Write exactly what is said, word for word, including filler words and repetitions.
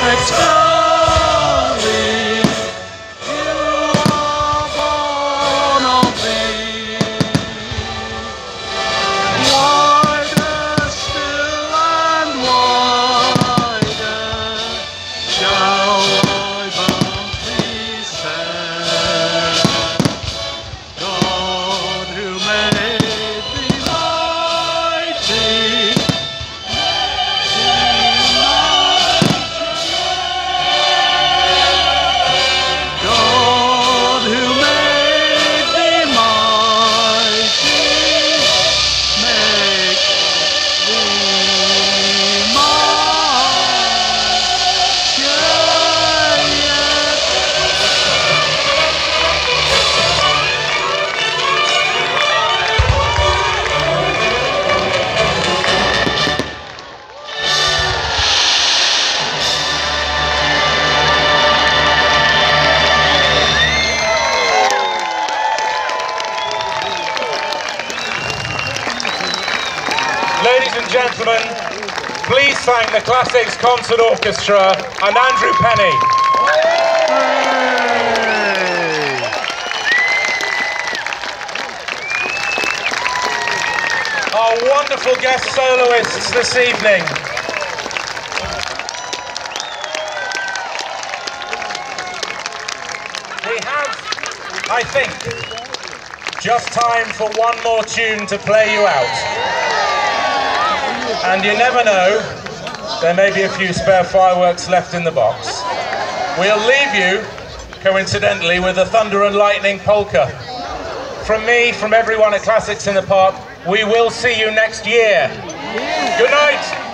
Ladies and gentlemen, please thank the Classics Concert Orchestra and Andrew Penny. Our wonderful guest soloists this evening. We have, I think, just time for one more tune to play you out. And you never know, there may be a few spare fireworks left in the box. We'll leave you, coincidentally, with a Thunder and Lightning polka. From me, from everyone at Classics in the Park, we will see you next year. Good night.